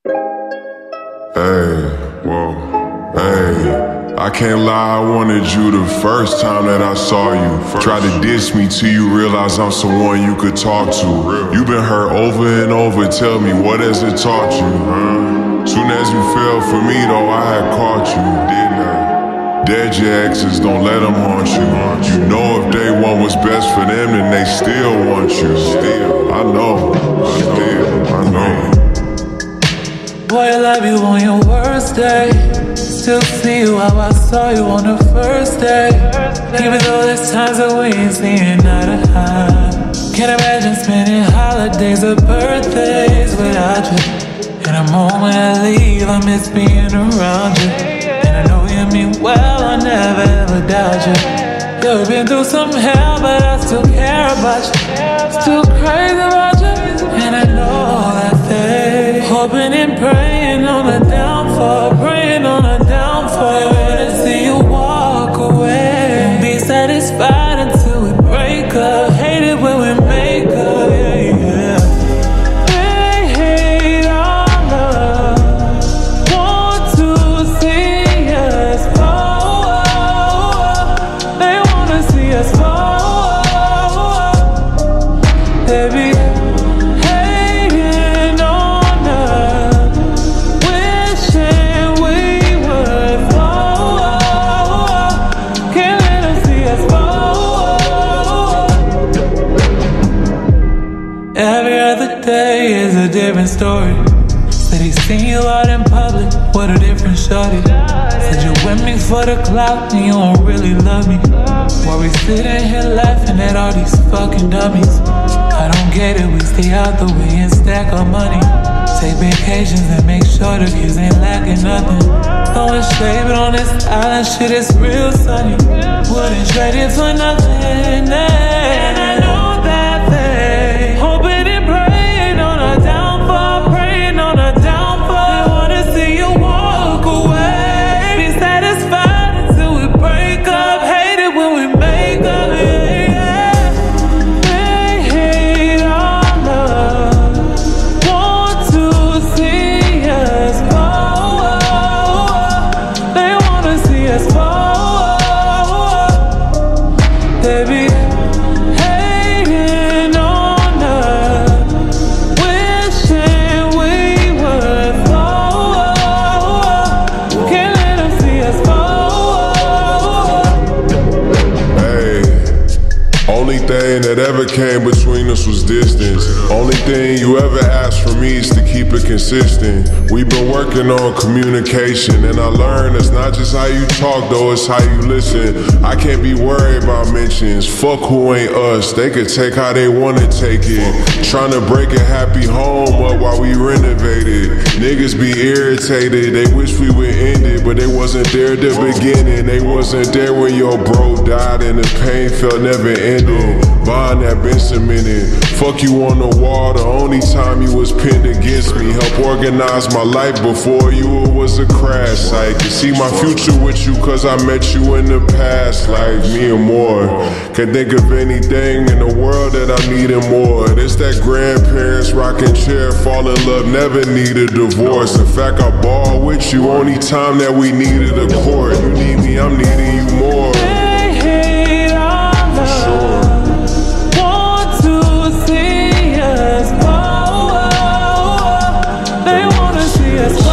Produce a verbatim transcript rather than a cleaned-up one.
Hey, whoa, hey, I can't lie, I wanted you the first time that I saw you. Try to diss me till you realize I'm someone you could talk to. You been hurt over and over, tell me, what has it taught you? Huh? Soon as you fell for me though, I had caught you, didn't I? Dead your exes, don't let them haunt you. You know if they want what's best for them, then they still want you. Still, I know, still, I know. Boy, I love you on your worst day. Still see you how I saw you on the first day. Even though there's times that we ain't seeing eye to eye. Can't imagine spending holidays or birthdays without you. And the moment I leave, I miss being around you. And I know you mean well, I never ever doubt you. You've been through some hell, but I still care about you. Still crazy about you. And I know that they hoping and praying on a downfall, praying on a downfall. To see you walk away and be satisfied until we break up. Hate it when we make up, yeah, yeah. They hate our love, want to see us fall. They wanna see us fall, baby. Every other day is a different story. Said he seen you out in public with a different shorty. Said you with me for the clout and you don't really love me. While we sitting here laughing at all these fucking dummies. I don't get it, we stay out the way and stack our money. Take vacations and make sure the kids ain't lacking nothing. Throwing shade on this island, shit is real sunny. Wouldn't trade it for nothing, and I know that they hoping and praying on a downfall, praying on a downfall. They wanna see you walk away, be satisfied until we break up. Hate it when we make up, yeah, yeah. They hate our love, want to see us fall. They wanna see us fall, baby. Only thing that ever came between us was distance. Only thing you ever asked from me is to keep it consistent. We've been working on communication, and I learned it's not just how you talk though, it's how you listen. I can't be worried about mentions. Fuck who ain't us, they could take how they wanna take it. Trying to break a happy home up while we renovated. Niggas be irritated, they wish we would end it, but they wasn't there at the beginning. They wasn't there when your bro died and the pain felt never ending. Bond that been cemented. Fuck you on the wall, the only time you was pinned against me. Help organize my life before you, it was a crash site. Can see my future with you cause I met you in the past. Like me and more. Can't think of anything in the world that I needed more. It's that grandparents rocking chair, fall in love, never need a divorce. In fact, I ball with you only time that we needed a court. You need me, I'm needing you more. They wanna see us